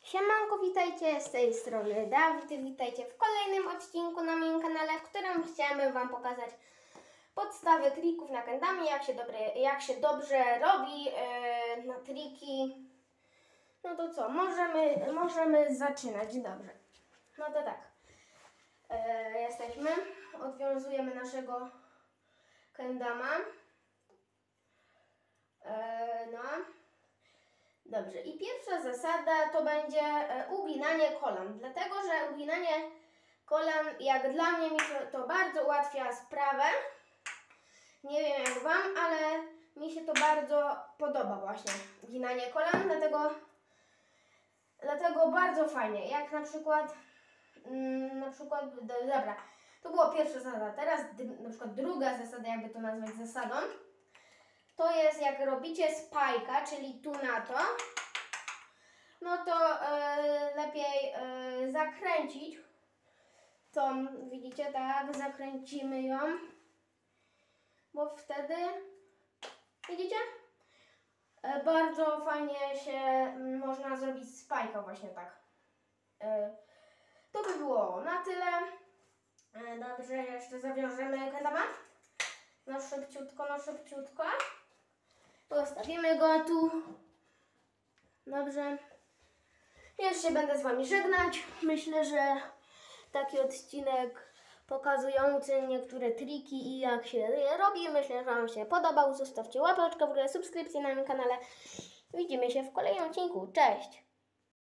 Siemanko, witajcie, z tej strony Dawid, witajcie w kolejnym odcinku na moim kanale, w którym chciałem Wam pokazać podstawy trików na kendamie, jak się dobrze robi na triki. No to co, możemy zaczynać, dobrze. No to tak, jesteśmy, odwiązujemy naszego kendama. Dobrze, i pierwsza zasada to będzie uginanie kolan, dlatego że uginanie kolan, jak dla mnie, mi to bardzo ułatwia sprawę. Nie wiem jak Wam, ale mi się to bardzo podoba właśnie, uginanie kolan, dlatego bardzo fajnie. Jak na przykład, dobra, to była pierwsza zasada, teraz na przykład druga zasada, jakby to nazwać zasadą. To jest, jak robicie spajka, czyli tu na to, no to lepiej zakręcić tą, widzicie, tak, zakręcimy ją, bo wtedy, widzicie, bardzo fajnie się można zrobić spajka właśnie tak. To by było na tyle. Dobrze, jeszcze zawiążemy kendama. No szybciutko. Postawimy go tu. Dobrze. Jeszcze będę z Wami żegnać. Myślę, że taki odcinek pokazujący niektóre triki i jak się je robi. Myślę, że Wam się podobał. Zostawcie łapeczkę w górę, subskrypcję na moim kanale. Widzimy się w kolejnym odcinku. Cześć!